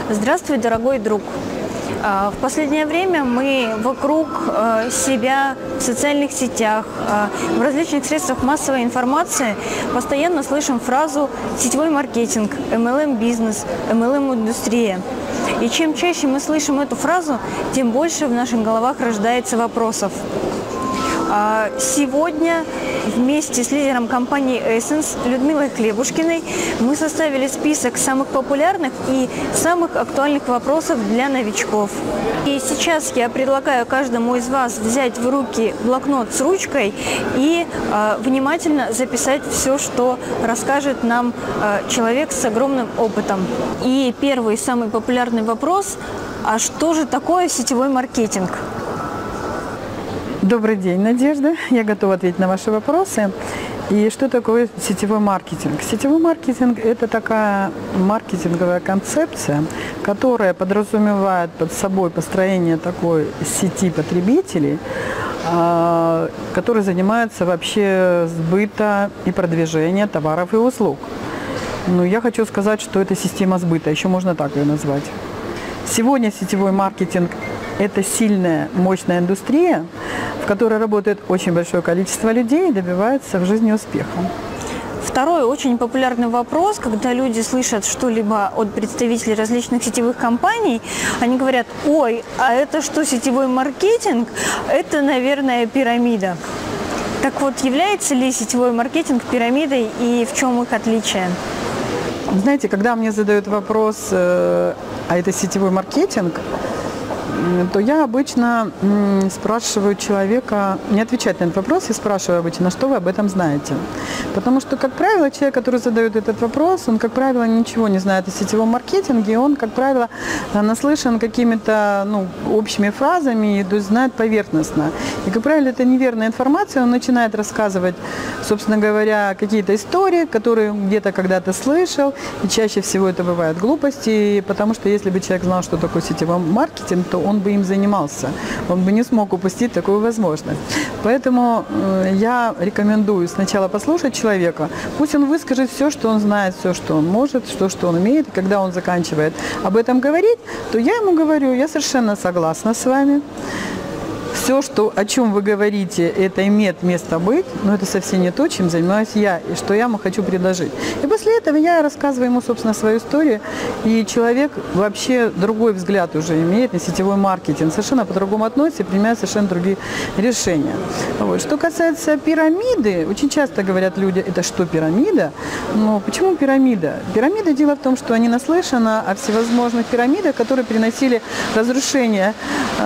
Здравствуй, дорогой друг! В последнее время мы вокруг себя в социальных сетях, в различных средствах массовой информации постоянно слышим фразу «сетевой маркетинг», «MLM-бизнес», «MLM-индустрия». И чем чаще мы слышим эту фразу, тем больше в наших головах рождается вопросов. Сегодня вместе с лидером компании Essence Людмилой Хлебушкиной мы составили список самых популярных и самых актуальных вопросов для новичков. И сейчас я предлагаю каждому из вас взять в руки блокнот с ручкой и внимательно записать все, что расскажет нам человек с огромным опытом. И первый, самый популярный вопрос: а что же такое сетевой маркетинг? Добрый день, Надежда. Я готова ответить на ваши вопросы. И что такое сетевой маркетинг? Сетевой маркетинг – это такая маркетинговая концепция, которая подразумевает под собой построение такой сети потребителей, которые занимаются вообще сбыта и продвижения товаров и услуг. Но я хочу сказать, что это система сбыта, еще можно так ее назвать. Сегодня сетевой маркетинг – это сильная, мощная индустрия, в которой работает очень большое количество людей и добивается в жизни успеха. Второй очень популярный вопрос, когда люди слышат что-либо от представителей различных сетевых компаний, они говорят: ой, а это что, сетевой маркетинг? Это, наверное, пирамида. Так вот, является ли сетевой маркетинг пирамидой и в чем их отличие? Знаете, когда мне задают вопрос, а это сетевой маркетинг, то я обычно спрашиваю человека, не отвечать на этот вопрос, я спрашиваю обычно, что вы об этом знаете. Потому что, как правило, человек, который задает этот вопрос, он, как правило, ничего не знает о сетевом маркетинге, он, как правило, наслышан какими-то общими фразами, то есть знает поверхностно. И, как правило, это неверная информация, он начинает рассказывать, собственно говоря, какие-то истории, которые где-то когда-то слышал, и чаще всего это бывают глупости, потому что если бы человек знал, что такое сетевой маркетинг, то он бы им занимался, он бы не смог упустить такую возможность. Поэтому я рекомендую сначала послушать человека, пусть он выскажет все, что он знает, все, что он может, что он умеет. И когда он заканчивает об этом говорить, то я ему говорю: я совершенно согласна с вами. Все, о чем вы говорите, это имеет место быть, но это совсем не то, чем занимаюсь я, и что я ему хочу предложить. И после этого я рассказываю ему, собственно, свою историю, и человек вообще другой взгляд уже имеет на сетевой маркетинг, совершенно по-другому относится и принимает совершенно другие решения. Вот. Что касается пирамиды, очень часто говорят люди: это что, пирамида? Но почему пирамида? Пирамида, дело в том, что они наслышаны о всевозможных пирамидах, которые приносили разрушение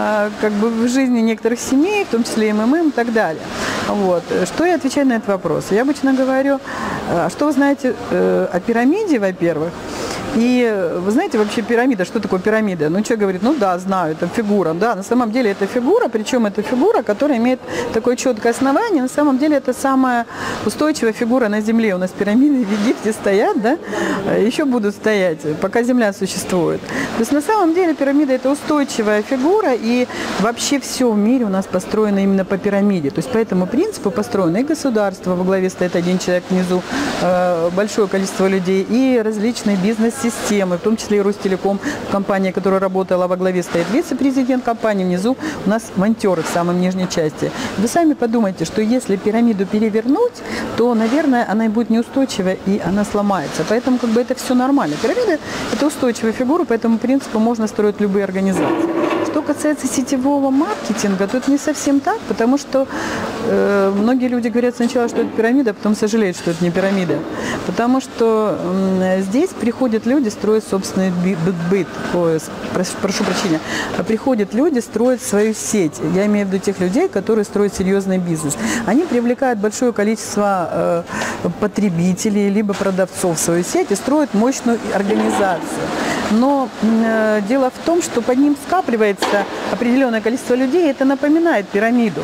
в жизни некоторых семей, в том числе и МММ и так далее. Вот. Что я отвечаю на этот вопрос? Я обычно говорю: что вы знаете о пирамиде, во-первых? И вы знаете вообще пирамида, что такое пирамида? Человек говорит: да, знаю, это фигура. Да, на самом деле это фигура, причем это фигура, которая имеет такое четкое основание. На самом деле это самая устойчивая фигура на Земле. У нас пирамиды в Египте стоят, да, еще будут стоять, пока Земля существует. То есть на самом деле пирамида – это устойчивая фигура, и вообще все в мире у нас построено именно по пирамиде. То есть по этому принципу построено и государство, во главе стоит один человек, внизу большое количество людей, и различные бизнес-системы, в том числе и Ростелеком, компания, которая работала, во главе стоит вице-президент компании, внизу у нас монтеры в самой нижней части. Вы сами подумайте, что если пирамиду перевернуть, то, наверное, она будет неустойчивая и она сломается. Поэтому это все нормально. Пирамида – это устойчивая фигура, по этому принципу можно строить любые организации. Что касается сетевого маркетинга, то это не совсем так, потому что многие люди говорят сначала, что это пирамида, а потом сожалеют, что это не пирамида. Потому что здесь приходят люди строить собственный быт. Прошу прощения. Приходят люди строить свою сеть. Я имею в виду тех людей, которые строят серьезный бизнес. Они привлекают большое количество потребителей, либо продавцов в свою сеть и строят мощную организацию. Но дело в том, что под ним скапливается определенное количество людей, и это напоминает пирамиду.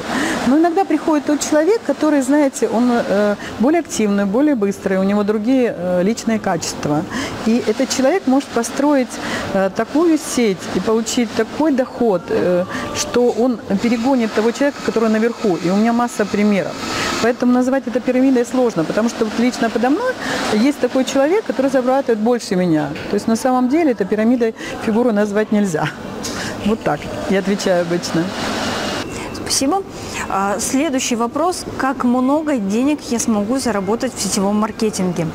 Но иногда приходит тот человек, который, знаете, он более активный, более быстрый, у него другие личные качества. И этот человек может построить такую сеть и получить такой доход, что он перегонит того человека, который наверху. И у меня масса примеров. Поэтому назвать это пирамидой сложно, потому что вот лично подо мной есть такой человек, который зарабатывает больше меня. То есть на самом деле это пирамидой фигуру назвать нельзя. Вот так я отвечаю обычно. Спасибо. Следующий вопрос. Как много денег я смогу заработать в сетевом маркетинге?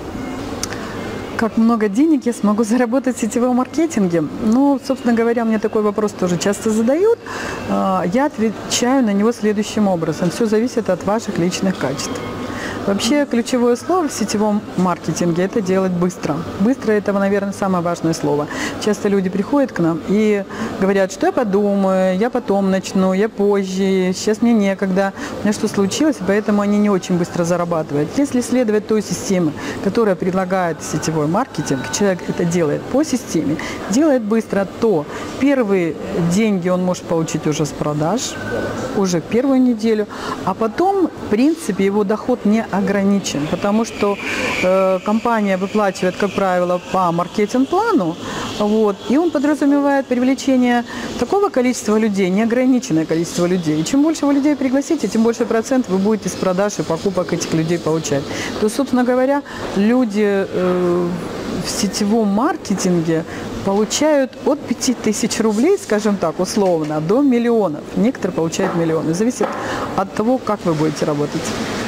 Как много денег я смогу заработать в сетевом маркетинге? Ну, собственно говоря, мне такой вопрос тоже часто задают. Я отвечаю на него следующим образом. Все зависит от ваших личных качеств. Вообще ключевое слово в сетевом маркетинге – это делать быстро. Быстро – это, наверное, самое важное слово. Часто люди приходят к нам и говорят, что я подумаю, я потом начну, я позже, сейчас мне некогда, у меня что случилось, и поэтому они не очень быстро зарабатывают. Если следовать той системе, которая предлагает сетевой маркетинг, человек это делает по системе, делает быстро, то первые деньги он может получить уже с продаж, уже первую неделю, а потом, в принципе, его доход не ограничен, потому что компания выплачивает, как правило, по маркетинг-плану, вот, и он подразумевает привлечение такого количества людей, неограниченное количество людей. И чем больше вы людей пригласите, тем больше процент вы будете с продаж и покупок этих людей получать. То, собственно говоря, люди в сетевом маркетинге получают от 5000 рублей, скажем так, условно, до миллионов. Некоторые получают миллионы. Зависит от того, как вы будете работать.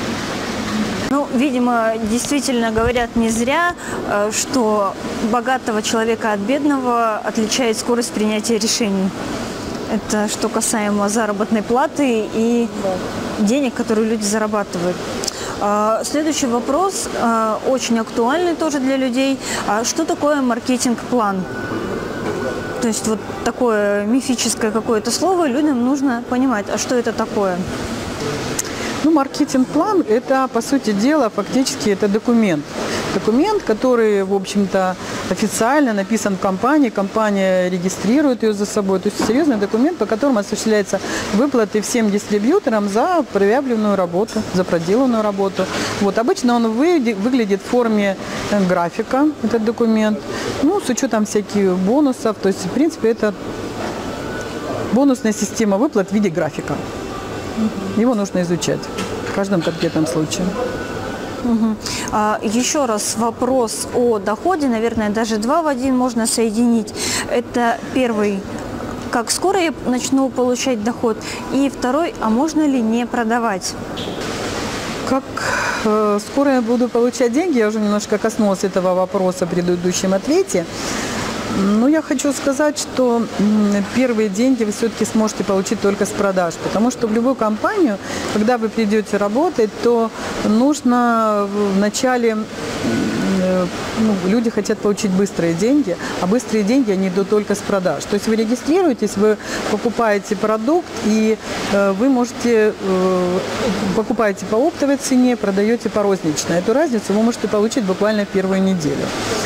Ну, видимо, действительно говорят не зря, что богатого человека от бедного отличает скорость принятия решений. Это что касаемо заработной платы и денег, которые люди зарабатывают. Следующий вопрос, очень актуальный тоже для людей. Что такое маркетинг-план? То есть вот такое мифическое какое-то слово людям нужно понимать. А что это такое? Ну, маркетинг-план – это, по сути дела, фактически это документ. Документ, который, в общем-то, официально написан в компании, компания регистрирует ее за собой. То есть серьезный документ, по которому осуществляются выплаты всем дистрибьюторам за проявленную работу, за проделанную работу. Вот, обычно он выглядит в форме графика, этот документ, ну, с учетом всяких бонусов. То есть, в принципе, это бонусная система выплат в виде графика. Его нужно изучать в каждом конкретном случае. Еще раз вопрос о доходе, наверное, даже два в один можно соединить. Это первый, как скоро я начну получать доход, и второй, а можно ли не продавать? Как скоро я буду получать деньги, я уже немножко коснулась этого вопроса в предыдущем ответе. Но я хочу сказать, что первые деньги вы все-таки сможете получить только с продаж, потому что в любую компанию, когда вы придете работать, то нужно вначале, люди хотят получить быстрые деньги, а быстрые деньги они идут только с продаж. То есть вы регистрируетесь, вы покупаете продукт, и вы можете, покупаете по оптовой цене, продаете по розничной. Эту разницу вы можете получить буквально в первую неделю.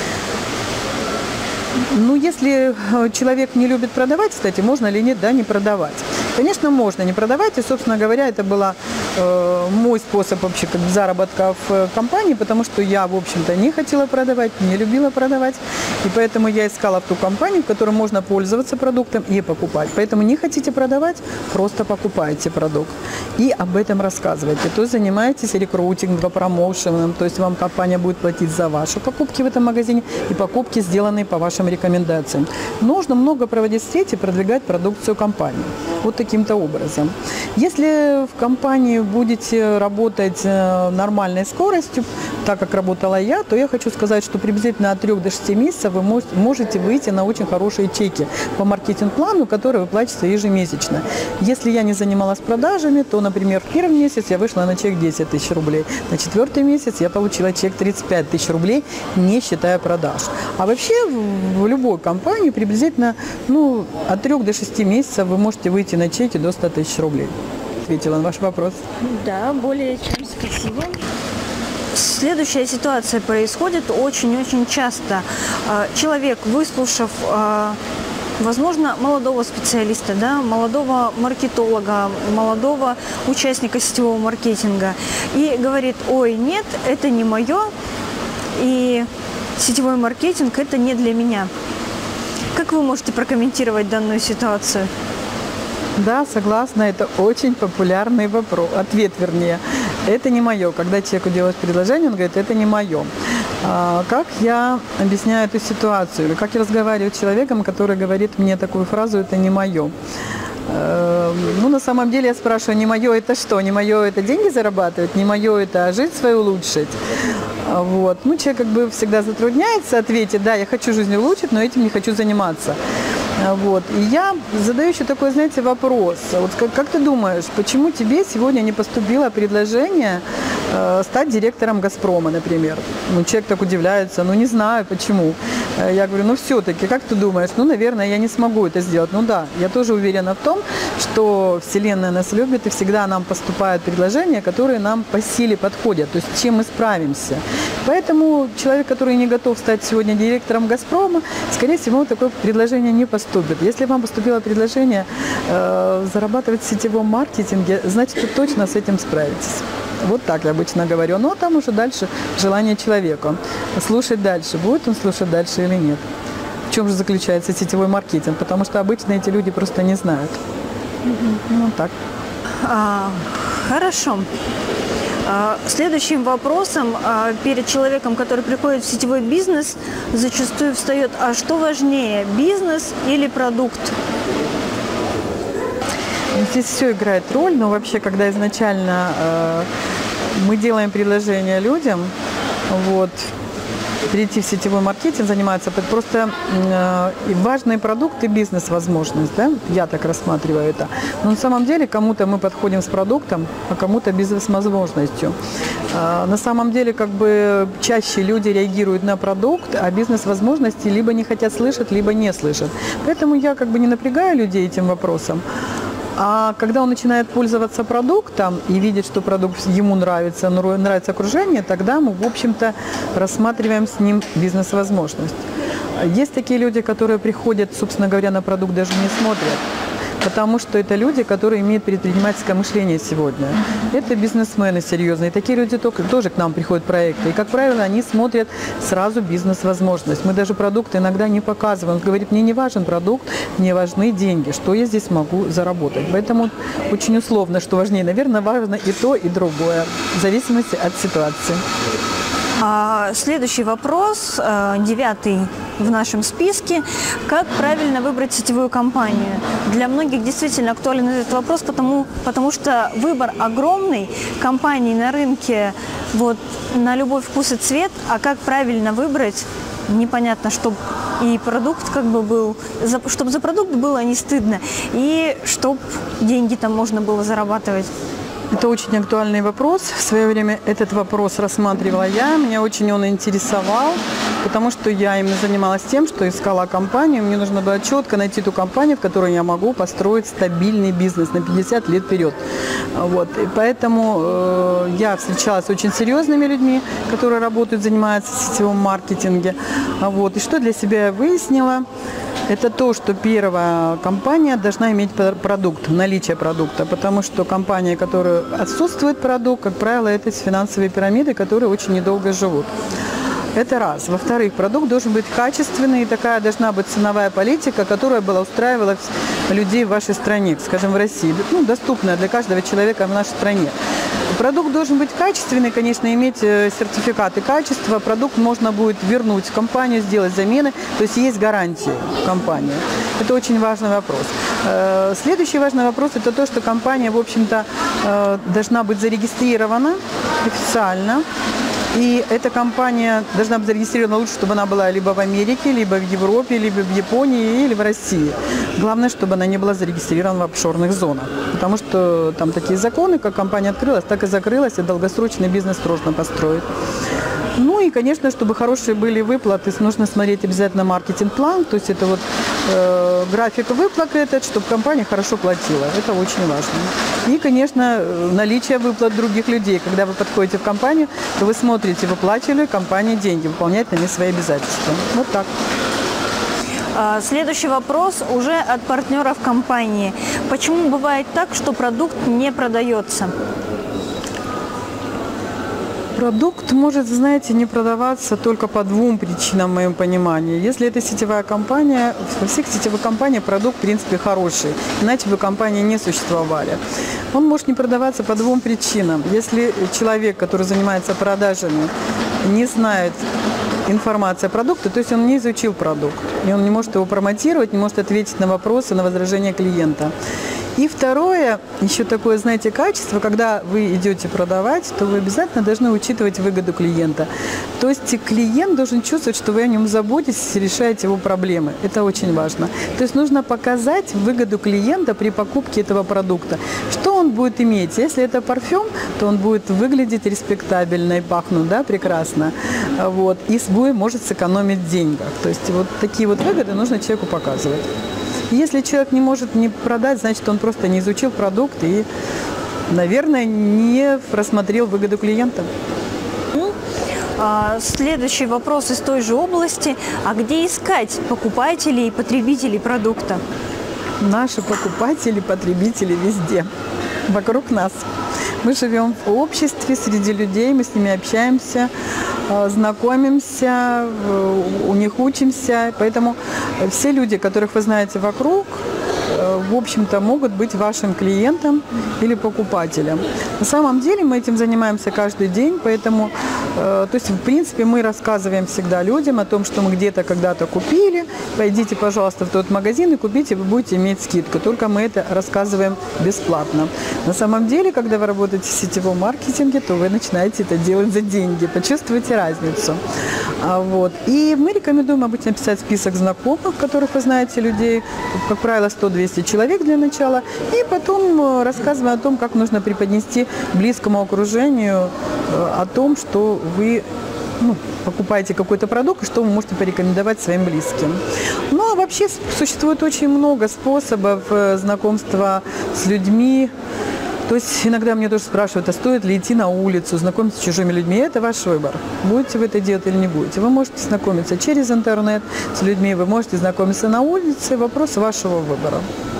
Ну, если человек не любит продавать, кстати, можно или нет, да, не продавать. Конечно, можно не продавать, и, собственно говоря, это был мой способ вообще как заработка в компании, потому что я, в общем-то, не хотела продавать, не любила продавать, и поэтому я искала ту компанию, в которой можно пользоваться продуктом и покупать. Поэтому не хотите продавать, просто покупайте продукт и об этом рассказывайте. То есть занимаетесь рекрутингом, промоушеном, то есть вам компания будет платить за ваши покупки в этом магазине и покупки, сделанные по вашим рекомендациям. Нужно много проводить встреч и продвигать продукцию компании. Вот таким-то образом. Если в компании будете работать нормальной скоростью, так как работала я, то я хочу сказать, что приблизительно от 3 до 6 месяцев вы можете выйти на очень хорошие чеки по маркетинг-плану, который выплачивается ежемесячно. Если я не занималась продажами, то, например, в первый месяц я вышла на чек 10 тысяч рублей, на 4-й месяц я получила чек 35 тысяч рублей, не считая продаж. А вообще в любой компании приблизительно от 3 до 6 месяцев вы можете выйти на чеки до 100 тысяч рублей. Ответила на ваш вопрос. Да, более чем спасибо. Следующая ситуация происходит очень-очень часто. Человек, выслушав возможно, молодого специалиста, да, молодого маркетолога, молодого участника сетевого маркетинга и говорит: ой, нет, это не мое, и сетевой маркетинг – это не для меня. Как вы можете прокомментировать данную ситуацию? Да, согласна, это очень популярный вопрос, ответ вернее. Это не мое. Когда человеку делают предложение, он говорит: это не мое. Как я объясняю эту ситуацию? Или как я разговариваю с человеком, который говорит мне такую фразу: это не мое? Ну, на самом деле я спрашиваю: не мое это что? Не мое это деньги зарабатывать? Не мое это жить свою улучшить? Вот. Ну, человек как бы всегда затрудняется ответить: да, я хочу жизнь улучшить, но этим не хочу заниматься. Вот. И я задаю еще такой, знаете, вопрос. Вот как ты думаешь, почему тебе сегодня не поступило предложение стать директором «Газпрома», например? Ну, человек так удивляется: ну, не знаю, почему. Я говорю: ну, все-таки, как ты думаешь? Ну, наверное, я не смогу это сделать. Ну, да, я тоже уверена в том, что Вселенная нас любит, и всегда нам поступают предложения, которые нам по силе подходят, то есть с чем мы справимся. Поэтому человек, который не готов стать сегодня директором «Газпрома», скорее всего, такое предложение не поступит. Если вам поступило предложение зарабатывать в сетевом маркетинге, значит, вы точно с этим справитесь. Вот так я обычно говорю. Но там уже дальше желание человека. Слушать дальше. Будет он слушать дальше или нет? В чем же заключается сетевой маркетинг? Потому что обычно эти люди просто не знают. Ну, так. Хорошо. Следующим вопросом перед человеком, который приходит в сетевой бизнес, зачастую встает: а что важнее, бизнес или продукт? Здесь все играет роль, но вообще, когда изначально мы делаем предложение людям, вот, перейти в сетевой маркетинг, заниматься, это просто важный продукт и бизнес-возможность, да? Я так рассматриваю это. Но на самом деле кому-то мы подходим с продуктом, а кому-то бизнес-возможностью. На самом деле, как бы, чаще люди реагируют на продукт, а бизнес-возможности либо не хотят слышать, либо не слышат. Поэтому я как бы не напрягаю людей этим вопросом. А когда он начинает пользоваться продуктом и видит, что продукт ему нравится, нравится окружение, тогда мы, в общем-то, рассматриваем с ним бизнес-возможность. Есть такие люди, которые приходят, собственно говоря, на продукт даже не смотрят, потому что это люди, которые имеют предпринимательское мышление сегодня. Это бизнесмены серьезные. Такие люди тоже к нам приходят в проекты. И, как правило, они смотрят сразу бизнес-возможность. Мы даже продукт иногда не показываем. Он говорит: мне не важен продукт, мне важны деньги. Что я здесь могу заработать? Поэтому очень условно, что важнее. Наверное, важно и то, и другое, в зависимости от ситуации. Следующий вопрос, 9 в нашем списке. Как правильно выбрать сетевую компанию? Для многих действительно актуален этот вопрос, потому что выбор огромный, компаний на рынке вот, на любой вкус и цвет, а как правильно выбрать, непонятно, чтобы и продукт как бы был, чтобы за продукт было не стыдно, и чтобы деньги там можно было зарабатывать. Это очень актуальный вопрос. В свое время этот вопрос рассматривала я. Меня очень он интересовал, потому что я именно занималась тем, что искала компанию. Мне нужно было четко найти ту компанию, в которой я могу построить стабильный бизнес на 50 лет вперед. Вот. И поэтому я встречалась с очень серьезными людьми, которые работают, занимаются в сетевом маркетинге. Вот. И что для себя я выяснила? Это то, что первая компания должна иметь продукт, наличие продукта, потому что компания, которая отсутствует продукт, как правило, это финансовые пирамиды, которые очень недолго живут. Это раз. Во-вторых, продукт должен быть качественный, и такая должна быть ценовая политика, которая была устраивала людей в вашей стране, скажем, в России, ну, доступная для каждого человека в нашей стране. Продукт должен быть качественный, конечно, иметь сертификаты качества. Продукт можно будет вернуть в компанию, сделать замены, то есть есть гарантии в компании. Это очень важный вопрос. Следующий важный вопрос – это то, что компания, в общем-то, должна быть зарегистрирована официально. И эта компания должна быть зарегистрирована лучше, чтобы она была либо в Америке, либо в Европе, либо в Японии, или в России. Главное, чтобы она не была зарегистрирована в офшорных зонах. Потому что там такие законы, как компания открылась, так и закрылась, и долгосрочный бизнес сложно построить. Ну и, конечно, чтобы хорошие были выплаты, нужно смотреть обязательно маркетинг-план, то есть это вот график выплат этот, чтобы компания хорошо платила. Это очень важно. И, конечно, наличие выплат других людей. Когда вы подходите в компанию, то вы смотрите, выплачивали компании деньги, выполняет они свои обязательства. Вот так. Следующий вопрос уже от партнеров компании. Почему бывает так, что продукт не продается? Продукт может, знаете, не продаваться только по двум причинам, в моем понимании. Если это сетевая компания, во всех сетевых компаниях продукт, в принципе, хороший, иначе бы компании не существовали. Он может не продаваться по двум причинам. Если человек, который занимается продажами, не знает информации о продукте, то есть он не изучил продукт, и он не может его промотировать, не может ответить на вопросы, на возражения клиента. И второе, еще такое, знаете, качество, когда вы идете продавать, то вы обязательно должны учитывать выгоду клиента. То есть клиент должен чувствовать, что вы о нем заботитесь и решаете его проблемы. Это очень важно. То есть нужно показать выгоду клиента при покупке этого продукта. Что он будет иметь? Если это парфюм, то он будет выглядеть респектабельно и пахнуть, да, прекрасно. Вот. И может сэкономить в деньгах. То есть вот такие вот выгоды нужно человеку показывать. Если человек не может не продать, значит, он просто не изучил продукт и, наверное, не рассмотрел выгоду клиента. Следующий вопрос из той же области. А где искать покупателей и потребителей продукта? Наши покупатели, потребители везде, вокруг нас. Мы живем в обществе, среди людей, мы с ними общаемся, знакомимся, у них учимся. Поэтому все люди, которых вы знаете вокруг, в общем-то, могут быть вашим клиентом или покупателем. На самом деле мы этим занимаемся каждый день, поэтому, то есть, в принципе, мы рассказываем всегда людям о том, что мы где-то когда-то купили. Пойдите, пожалуйста, в тот магазин и купите, вы будете иметь скидку. Только мы это рассказываем бесплатно. На самом деле, когда вы работаете в сетевом маркетинге, то вы начинаете это делать за деньги. Почувствуйте разницу. Вот. И мы рекомендуем обычно писать список знакомых, которых вы знаете, людей, как правило, 100-200 человек для начала, и потом рассказываем о том, как нужно преподнести близкому окружению о том, что вы покупаете какой-то продукт, и что вы можете порекомендовать своим близким. Ну, а вообще существует очень много способов знакомства с людьми. То есть иногда меня тоже спрашивают, а стоит ли идти на улицу, знакомиться с чужими людьми. Это ваш выбор. Будете вы это делать или не будете. Вы можете знакомиться через интернет с людьми, вы можете знакомиться на улице. Вопрос вашего выбора.